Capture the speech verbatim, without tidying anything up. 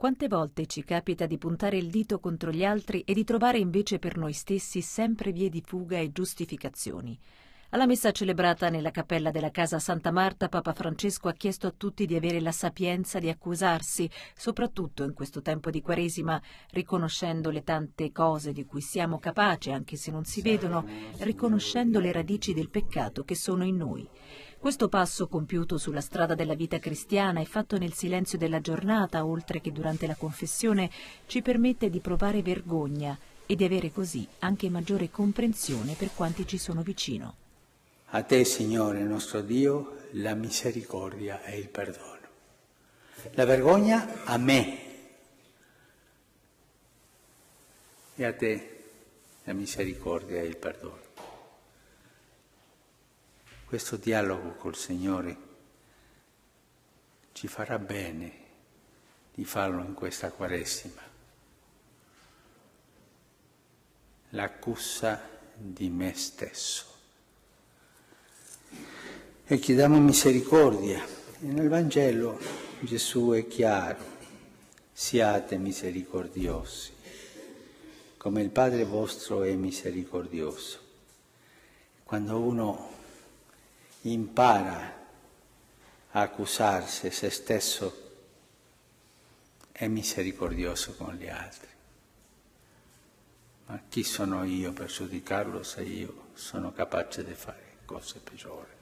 Quante volte ci capita di puntare il dito contro gli altri e di trovare invece per noi stessi sempre vie di fuga e giustificazioni? Alla messa celebrata nella cappella della casa Santa Marta, Papa Francesco ha chiesto a tutti di avere la sapienza di accusarsi, soprattutto in questo tempo di Quaresima, riconoscendo le tante cose di cui siamo capaci, anche se non si vedono, riconoscendo le radici del peccato che sono in noi. Questo passo compiuto sulla strada della vita cristiana e fatto nel silenzio della giornata, oltre che durante la confessione, ci permette di provare vergogna e di avere così anche maggiore comprensione per quanti ci sono vicino. A te, Signore nostro Dio, la misericordia e il perdono. La vergogna a me e a te la misericordia e il perdono. Questo dialogo col Signore ci farà bene di farlo in questa Quaresima. L'accusa di me stesso. E chiediamo misericordia. E nel Vangelo Gesù è chiaro: siate misericordiosi, come il Padre vostro è misericordioso. Quando uno impara a accusarsi se stesso, è misericordioso con gli altri. Ma chi sono io per giudicarlo se io sono capace di fare cose peggiori?